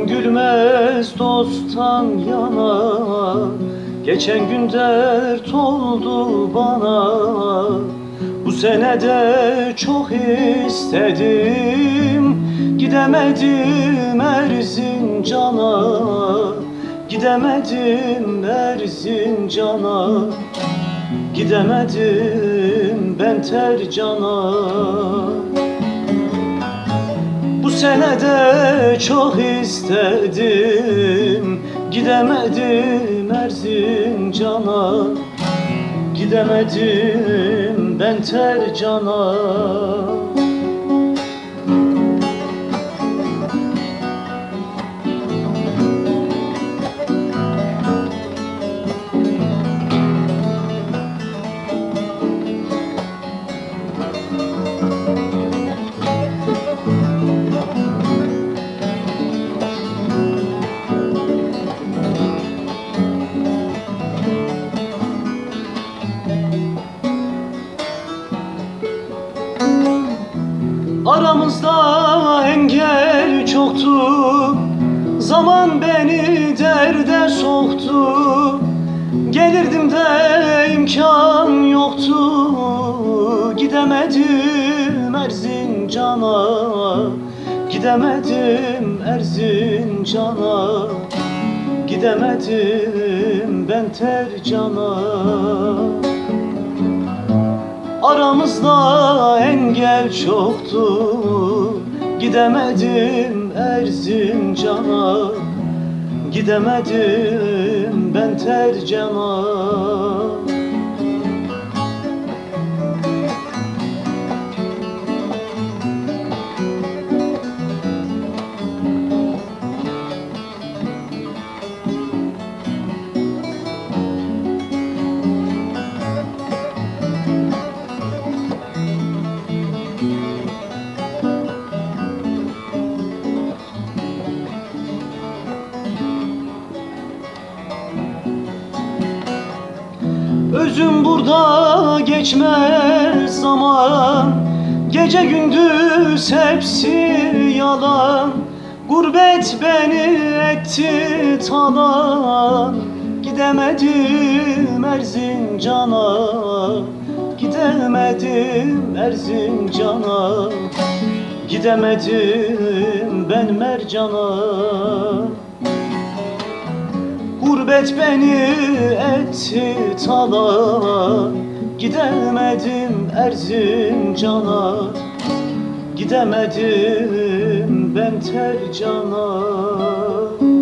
Yüzün gülmez dosttan yana, geçen gün dert oldu bana. Bu sene de çok istedim, gidemedim Erzincan'a. Gidemedim Erzincan'a, gidemedim ben Tercan'a. Bu sene de çok istedim, gidemedim Erzincan'a. Gidemedim ben Tercan'a. Aramızda engel çoktu, zaman beni derde soktu. Gelirdim de imkan yoktu, gidemedim Erzincan'a. Gidemedim Erzincan'a, gidemedim ben Tercan'a. Aramızda engel çoktu, gidemedim Erzincan'a. Gidemedim ben Tercan'a. Özüm burada geçmez zaman, gece gündüz hepsi yalan. Gurbet beni etti talan, gidemedim Erzincan'a. Gidemedim Erzincan'a, gidemedim ben Mercan'a. Gurbet beni etti talan, gidemedim Erzincan'a. Gidemedim ben Tercan'a.